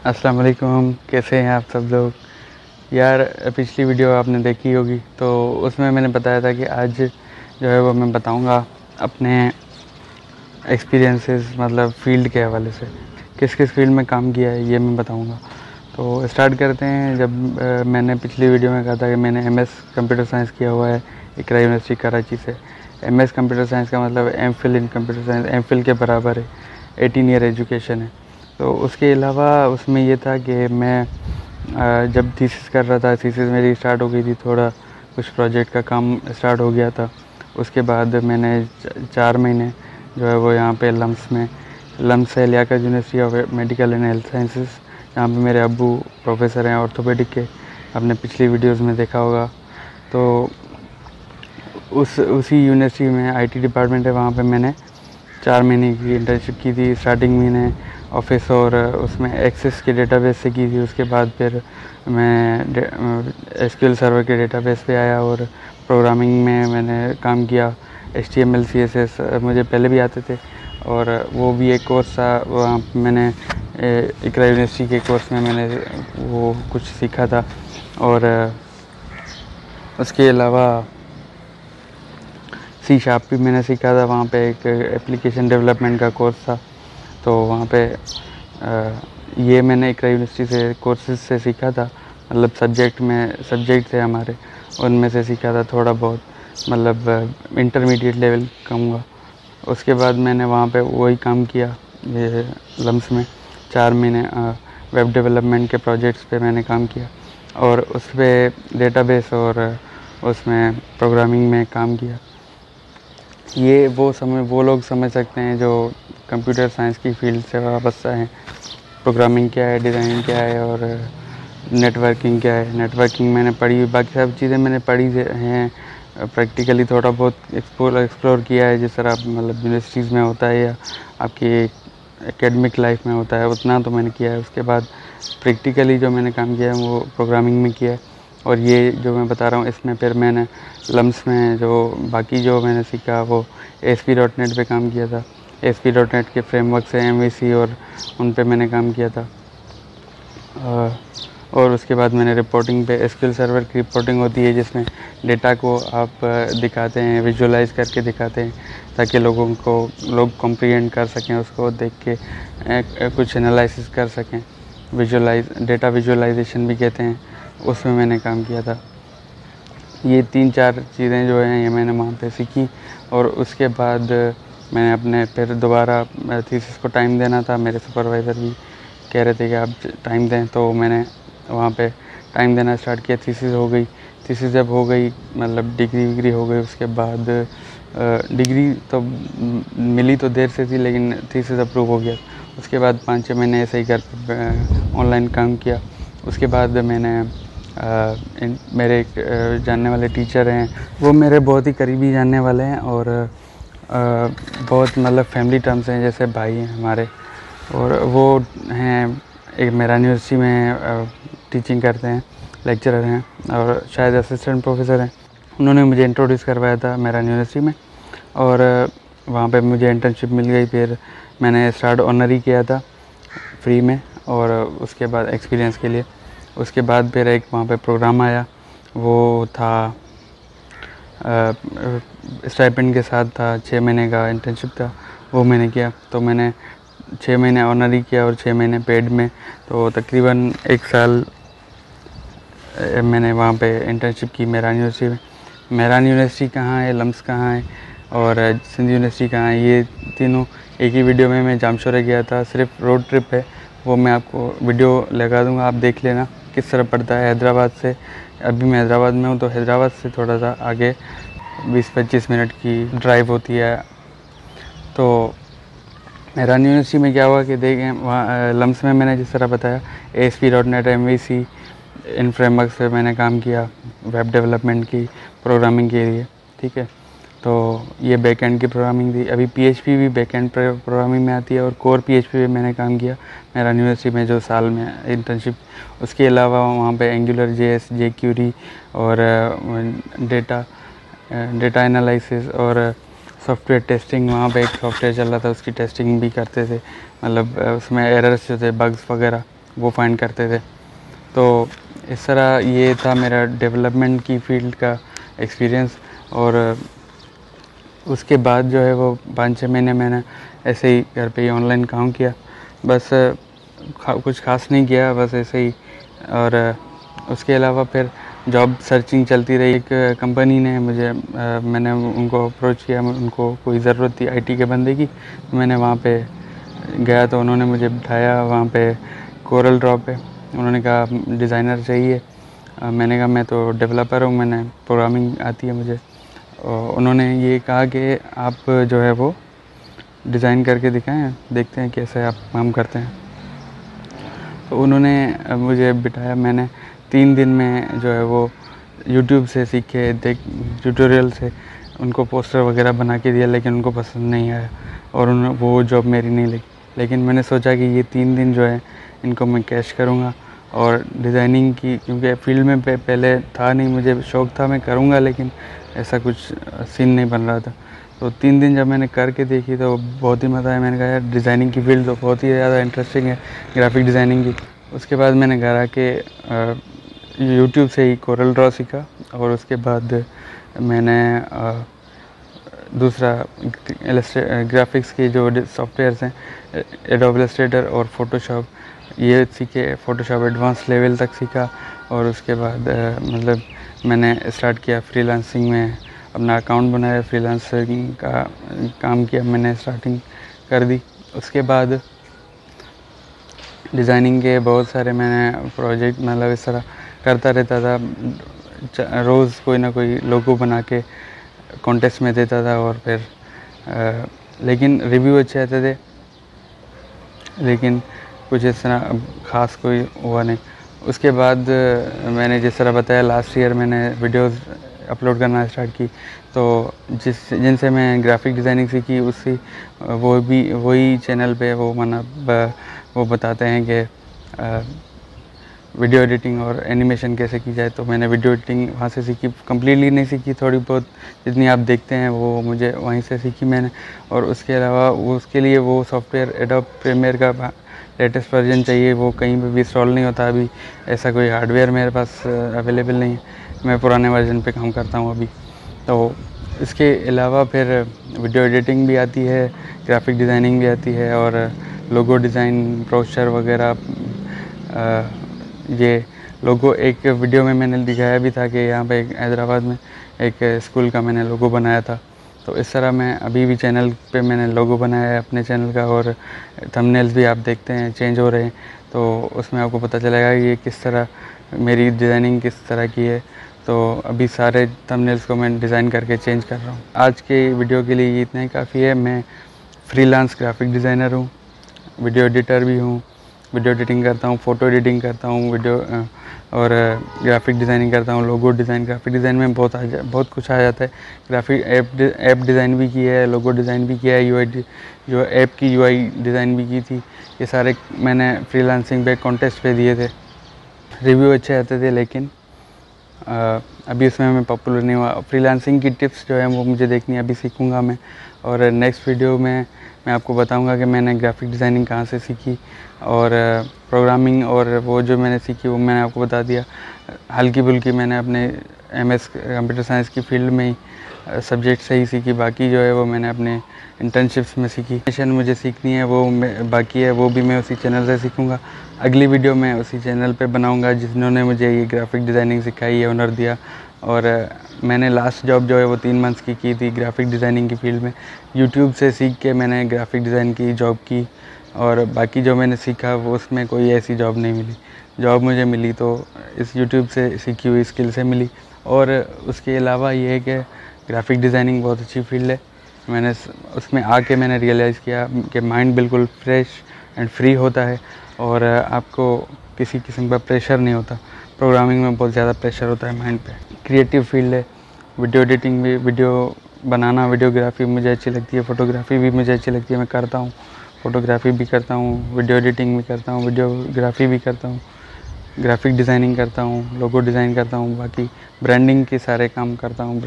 अस्सलाम वालेकुम, कैसे हैं आप सब लोग। यार पिछली वीडियो आपने देखी होगी, तो उसमें मैंने बताया था कि आज जो है वो मैं बताऊंगा अपने एक्सपीरियंसेस, मतलब फ़ील्ड के हवाले से किस किस फील्ड में काम किया है ये मैं बताऊंगा। तो स्टार्ट करते हैं। जब मैंने पिछली वीडियो में कहा था कि मैंने एमएस कंप्यूटर साइंस किया हुआ है इकरा यूनिवर्सिटी कराची से। एमएस कंप्यूटर साइंस का मतलब MPhil in computer science, MPhil के बराबर है, 18 ईयर एजुकेशन है। तो उसके अलावा उसमें ये था कि मैं जब थीसिस कर रहा था, थीसिस मेरी स्टार्ट हो गई थी, थोड़ा कुछ प्रोजेक्ट का काम स्टार्ट हो गया था। उसके बाद मैंने 4 महीने जो है वो यहाँ पे लम्स है, Liaquat university of medical and health sciences, जहाँ पे मेरे अब्बू प्रोफेसर हैं ऑर्थोपेडिक के, आपने पिछली वीडियोस में देखा होगा। तो उसी यूनिवर्सिटी में आईटी डिपार्टमेंट है, वहाँ पे मैंने 4 महीने की इंटर्नशिप की थी। स्टार्टिंग मैंने ऑफिस और उसमें एक्सेस के डेटाबेस से की थी। उसके बाद फिर मैं एसक्यूएल सर्वर के डेटाबेस पे आया और प्रोग्रामिंग में मैंने काम किया। HTML CSS मुझे पहले भी आते थे, और वो भी एक कोर्स था वहाँ मैंने इकरा यूनिवर्सिटी के कोर्स में मैंने वो कुछ सीखा था। और उसके अलावा C# भी मैंने सीखा था। वहाँ पे एक एप्लीकेशन डेवलपमेंट का कोर्स था, तो वहाँ पे ये मैंने इकरा यूनिवर्सिटी से कोर्सेज से सीखा था। मतलब सब्जेक्ट थे हमारे, उनमें से सीखा था थोड़ा बहुत, मतलब इंटरमीडिएट लेवल कहूँगा। उसके बाद मैंने वहाँ पे वही काम किया, ये लम्स में 4 महीने वेब डेवलपमेंट के प्रोजेक्ट्स पे मैंने काम किया, और उस पर डेटाबेस और उसमें प्रोग्रामिंग में काम किया। ये वो लोग समझ सकते हैं जो कंप्यूटर साइंस की फील्ड से वाबस्ता हैं। प्रोग्रामिंग क्या है, डिज़ाइनिंग क्या है, और नेटवर्किंग क्या है। नेटवर्किंग मैंने पढ़ी, बाकी सब चीज़ें मैंने पढ़ी हैं। प्रैक्टिकली थोड़ा बहुत एक्सप्लोर किया है, जिस तरह मतलब यूनिवर्सिटीज़ में होता है या आपकी एकेडमिक लाइफ में होता है, उतना तो मैंने किया है। उसके बाद प्रैक्टिकली जो मैंने काम किया है वो प्रोग्रामिंग में किया है। और ये जो मैं बता रहा हूँ इसमें फिर मैंने लम्स में जो बाकी जो मैंने सीखा वो ASP.NET पे काम किया था। ASP.NEट के फ्रेमवर्क से MVC और उन पे मैंने काम किया था। और उसके बाद मैंने रिपोर्टिंग पे एसक्यूएल सर्वर की रिपोर्टिंग होती है, जिसमें डेटा को आप दिखाते हैं, विजुअलाइज करके दिखाते हैं, ताकि लोग कॉम्प्रिहेंड कर सकें, उसको देख के कुछ एनालिसिस कर सकें। डेटा विजुअलाइजेशन भी कहते हैं, उसमें मैंने काम किया था। ये 3-4 चीज़ें जो हैं ये मैंने वहाँ पे सीखी। और उसके बाद मैंने अपने फिर दोबारा थीसिस को टाइम देना था। मेरे सुपरवाइज़र भी कह रहे थे कि आप टाइम दें, तो मैंने वहाँ पे टाइम देना स्टार्ट किया। थीसिस हो गई, थीसिस जब हो गई मतलब डिग्री हो गई, उसके बाद डिग्री तो मिली तो देर से थी, लेकिन थीसिस अप्रूव हो गया। उसके बाद 5-6 महीने ऐसे ही घर पर ऑनलाइन काम किया। उसके बाद मैंने मेरे एक जानने वाले टीचर हैं, वो मेरे बहुत ही करीबी जानने वाले हैं, और बहुत मतलब फैमिली टर्म्स हैं, जैसे भाई हैं हमारे। और वो हैं एक मेरा यूनिवर्सिटी में टीचिंग करते हैं, लेक्चरर हैं, और शायद असिस्टेंट प्रोफेसर हैं। उन्होंने मुझे इंट्रोड्यूस करवाया था मेरा यूनिवर्सिटी में, और वहाँ पे मुझे इंटर्नशिप मिल गई। फिर मैंने स्टार्ट ऑनरी किया था फ्री में, और उसके बाद एक्सपीरियंस के लिए। उसके बाद फिर एक वहाँ पे प्रोग्राम आया, वो था स्टाइपेंड के साथ था, 6 महीने का इंटर्नशिप था, वो मैंने किया। तो मैंने 6 महीने ऑनरी किया और 6 महीने पेड में, तो तकरीबन 1 साल मैंने वहाँ पे इंटर्नशिप की मेहरान यूनिवर्सिटी में। मेहरान यूनिवर्सिटी कहाँ है, लम्स कहाँ है, और सिंध यूनिवर्सिटी कहाँ है, ये तीनों एक ही वीडियो में मैं जामशोरा गया था। सिर्फ रोड ट्रिप है, वो मैं आपको वीडियो लगा दूँगा, आप देख लेना किस तरह पड़ता है हैदराबाद से। अभी मैं हैदराबाद में हूँ, तो हैदराबाद से थोड़ा सा आगे 20-25 मिनट की ड्राइव होती है। तो मेहरान यूनिवर्सिटी में क्या हुआ कि देखें, वहाँ लम्स में मैंने जिस तरह बताया ASP.NET MVC इन फ्रेमवर्क से मैंने काम किया वेब डेवलपमेंट की प्रोग्रामिंग के लिए, ठीक है। तो ये बैकएंड की प्रोग्रामिंग थी। अभी PHP भी बैकएंड प्रोग्रामिंग में आती है, और कोर PHP पे मैंने काम किया मेरा यूनिवर्सिटी में जो साल में इंटर्नशिप। उसके अलावा वहाँ पे AngularJS, jQuery और डेटा एनालिसिस और सॉफ्टवेयर टेस्टिंग, वहाँ पे एक सॉफ्टवेयर चल रहा था, उसकी टेस्टिंग भी करते थे। मतलब उसमें एरर्स जो थे, बग्स वगैरह, वो फाइंड करते थे। तो इस तरह ये था मेरा डेवलपमेंट की फील्ड का एक्सपीरियंस। और उसके बाद जो है वो 5-6 महीने मैंने ऐसे ही घर पे ही ऑनलाइन काम किया, बस कुछ खास नहीं किया, बस ऐसे ही। और उसके अलावा फिर जॉब सर्चिंग चलती रही। एक कंपनी ने मुझे मैंने उनको अप्रोच किया, उनको कोई ज़रूरत थी आईटी के बंदे की, तो मैंने वहाँ पे गया तो उन्होंने मुझे बिठाया वहाँ पे कोरल ड्रॉ पे। उन्होंने कहा डिज़ाइनर चाहिए। मैंने कहा मैं तो डेवलपर हूँ, मैंने प्रोग्रामिंग आती है मुझे। उन्होंने ये कहा कि आप जो है वो डिज़ाइन करके दिखाएं, देखते हैं कैसे आप काम करते हैं। तो उन्होंने मुझे बिठाया, मैंने 3 दिन में जो है वो यूट्यूब से सीखे, ट्यूटोरियल से उनको पोस्टर वगैरह बना के दिया, लेकिन उनको पसंद नहीं आया और वो जॉब मेरी नहीं लगी। लेकिन मैंने सोचा कि ये 3 दिन जो है इनको मैं कैश करूँगा। और डिज़ाइनिंग की, क्योंकि फील्ड में पहले था नहीं, मुझे शौक़ था मैं करूँगा, लेकिन ऐसा कुछ सीन नहीं बन रहा था। तो 3 दिन जब मैंने करके देखी तो बहुत ही मज़ा आया। मैंने कहा यार डिज़ाइनिंग की फील्ड तो बहुत ही ज़्यादा इंटरेस्टिंग है, ग्राफिक डिज़ाइनिंग की। उसके बाद मैंने घर आके यूट्यूब से ही कोरल ड्रॉ सीखा। और उसके बाद मैंने दूसरा ग्राफिक्स की जो सॉफ्टवेयर्स हैं, एडोब इलस्ट्रेटर और फोटोशॉप, ये सीखे। फोटोशॉप एडवांस लेवल तक सीखा। और उसके बाद मतलब मैंने स्टार्ट किया फ्रीलांसिंग में, अपना अकाउंट बनाया, फ्रीलांसिंग का काम किया मैंने, स्टार्टिंग कर दी। उसके बाद डिज़ाइनिंग के बहुत सारे मैंने प्रोजेक्ट मतलब इस तरह करता रहता था। रोज़ कोई ना कोई लोगो बना के कॉन्टेस्ट में देता था। और फिर लेकिन रिव्यू अच्छे आते थे, लेकिन कुछ इस तरह ख़ास कोई हुआ नहीं। उसके बाद मैंने जिस तरह बताया लास्ट ईयर मैंने वीडियोस अपलोड करना स्टार्ट की, तो जिनसे मैं ग्राफिक डिज़ाइनिंग सीखी उसी वही चैनल पे वो बताते हैं कि वीडियो एडिटिंग और एनिमेशन कैसे की जाए। तो मैंने वीडियो एडिटिंग वहाँ से सीखी, कम्प्लीटली नहीं सीखी, थोड़ी बहुत जितनी आप देखते हैं वो मुझे वहीं से सीखी मैंने। और उसके अलावा उसके लिए वो सॉफ्टवेयर एडोब प्रीमियर का लेटेस्ट वर्जन चाहिए, वो कहीं पे भी इंस्टॉल नहीं होता अभी। ऐसा कोई हार्डवेयर मेरे पास अवेलेबल नहीं है, मैं पुराने वर्जन पे काम करता हूँ अभी। तो इसके अलावा फिर वीडियो एडिटिंग भी आती है, ग्राफिक डिज़ाइनिंग भी आती है, और लोगो डिज़ाइन, ब्रोशर वगैरह। ये लोगो एक वीडियो में मैंने दिखाया भी था कि यहाँ पे हैदराबाद में एक स्कूल का मैंने लोगो बनाया था। तो इस तरह मैं अभी भी चैनल पे मैंने लोगो बनाया है अपने चैनल का, और थंबनेल्स भी आप देखते हैं चेंज हो रहे हैं, तो उसमें आपको पता चलेगा कि ये किस तरह मेरी डिज़ाइनिंग किस तरह की है। तो अभी सारे थंबनेल्स को मैं डिज़ाइन करके चेंज कर रहा हूँ। आज के वीडियो के लिए इतना ही काफ़ी है। मैं फ्रीलांस ग्राफिक डिज़ाइनर हूँ, वीडियो एडिटर भी हूँ, वीडियो एडिटिंग करता हूँ, फ़ोटो एडिटिंग करता हूँ, वीडियो और ग्राफिक डिज़ाइनिंग करता हूँ, लोगो डिज़ाइन। ग्राफिक डिज़ाइन में बहुत कुछ आ जाता है। ग्राफिक ऐप डिज़ाइन भी की है, लोगो डिज़ाइन भी किया है, जो ऐप की यूआई डिज़ाइन भी की थी। ये सारे मैंने फ्रीलांसिंग पे कॉन्टेस्ट पे दिए थे, रिव्यू अच्छे आते थे, लेकिन अभी उसमें मैं पॉपुलर नहीं हुआ। फ्रीलांसिंग की टिप्स जो है वो मुझे देखनी है, अभी सीखूँगा मैं। और नेक्स्ट वीडियो में मैं आपको बताऊंगा कि मैंने ग्राफिक डिज़ाइनिंग कहाँ से सीखी, और प्रोग्रामिंग और वो जो मैंने सीखी वो मैंने आपको बता दिया। हल्की फुल्की मैंने अपने एमएस कंप्यूटर साइंस की फील्ड में ही सब्जेक्ट से ही सीखी, बाकी जो है वो मैंने अपने इंटर्नशिप्स में सीखी। एनिमेशन मुझे सीखनी है, वो बाकी है, वो भी मैं उसी चैनल से सीखूँगा। अगली वीडियो मैं उसी चैनल पे बनाऊँगा जिन्होंने मुझे ये ग्राफिक डिज़ाइनिंग सिखाई है, हुनर दिया। और मैंने लास्ट जॉब जो है वो 3 मंथ्स की थी ग्राफिक डिज़ाइनिंग की फील्ड में। यूट्यूब से सीख के मैंने ग्राफिक डिज़ाइन की जॉब की, और बाकी जो मैंने सीखा वो उसमें कोई ऐसी जॉब नहीं मिली। जॉब मुझे मिली तो इस यूट्यूब से सीखी हुई स्किल से मिली। और उसके अलावा ये है कि ग्राफिक डिज़ाइनिंग बहुत अच्छी फील्ड है। मैंने उसमें आके मैंने रियलाइज़ किया कि माइंड बिल्कुल फ्रेश एंड फ्री होता है, और आपको किसी किस्म का प्रेशर नहीं होता। प्रोग्रामिंग में बहुत ज़्यादा प्रेशर होता है माइंड पे। क्रिएटिव फील्ड है, वीडियो एडिटिंग भी, वीडियो बनाना, वीडियोग्राफी मुझे अच्छी लगती है, फ़ोटोग्राफी भी मुझे अच्छी लगती है, मैं करता हूँ। फ़ोटोग्राफी भी करता हूँ, वीडियो एडिटिंग भी करता हूँ, वीडियोग्राफी भी करता हूँ, ग्राफिक डिज़ाइनिंग करता हूँ, लोगो डिज़ाइन करता हूँ, बाकी ब्रांडिंग के सारे काम करता हूँ,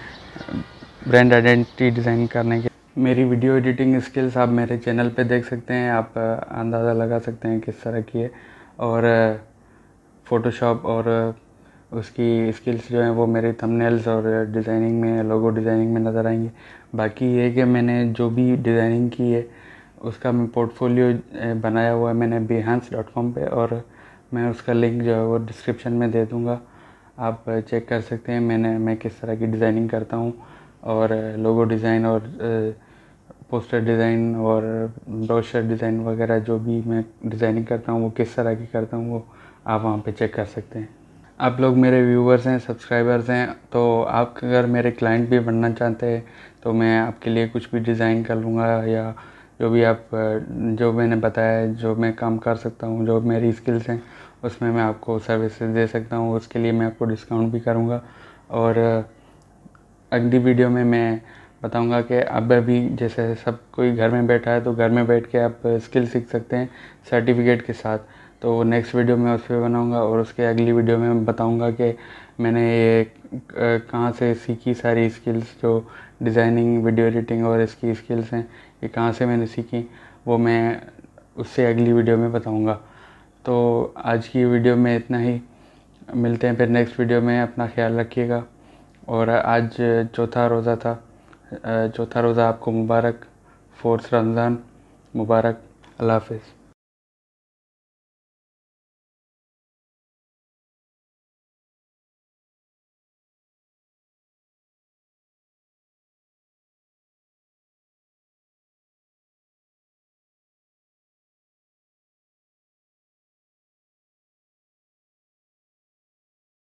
ब्रांड आइडेंटिटी डिज़ाइन करने के। मेरी वीडियो एडिटिंग स्किल्स आप मेरे चैनल पे देख सकते हैं, आप अंदाज़ा लगा सकते हैं किस तरह की है। और फ़ोटोशॉप और उसकी स्किल्स जो हैं वो मेरे थंबनेल्स और डिज़ाइनिंग में, लोगो डिज़ाइनिंग में नज़र आएंगे। बाकी ये कि मैंने जो भी डिज़ाइनिंग की है उसका मैं पोर्टफोलियो बनाया हुआ है मैंने behance.com पे, और मैं उसका लिंक जो है वो डिस्क्रिप्शन में दे दूँगा, आप चेक कर सकते हैं मैं किस तरह की डिज़ाइनिंग करता हूँ, और लोगो डिज़ाइन और पोस्टर डिज़ाइन और ब्रोशर डिज़ाइन वगैरह जो भी मैं डिज़ाइनिंग करता हूँ वो किस तरह की करता हूँ वो आप वहाँ पे चेक कर सकते हैं। आप लोग मेरे व्यूवर्स हैं, सब्सक्राइबर्स हैं, तो आप अगर मेरे क्लाइंट भी बनना चाहते हैं तो मैं आपके लिए कुछ भी डिज़ाइन कर लूँगा, या जो भी आप जो मैंने बताया है, जो मैं काम कर सकता हूँ, जो मेरी स्किल्स हैं उसमें मैं आपको सर्विसेज दे सकता हूँ, उसके लिए मैं आपको डिस्काउंट भी करूँगा। और अगली वीडियो में मैं बताऊंगा कि अब अभी जैसे सब कोई घर में बैठा है तो घर में बैठ के आप स्किल सीख सकते हैं सर्टिफिकेट के साथ, तो नेक्स्ट वीडियो में उस पर बनाऊंगा, और उसके अगली वीडियो में मैं बताऊंगा कि मैंने ये कहाँ से सीखी सारी स्किल्स, जो डिज़ाइनिंग, वीडियो एडिटिंग और इसकी स्किल्स हैं ये कहाँ से मैंने सीखी, वो मैं उससे अगली वीडियो में बताऊँगा। तो आज की वीडियो में इतना ही, मिलते हैं फिर नेक्स्ट वीडियो में, अपना ख्याल रखिएगा। और आज चौथा रोज़ा था, चौथा रोज़ा आपको मुबारक, 4th रमज़ान मुबारक। अल्लाह हाफ़िज़।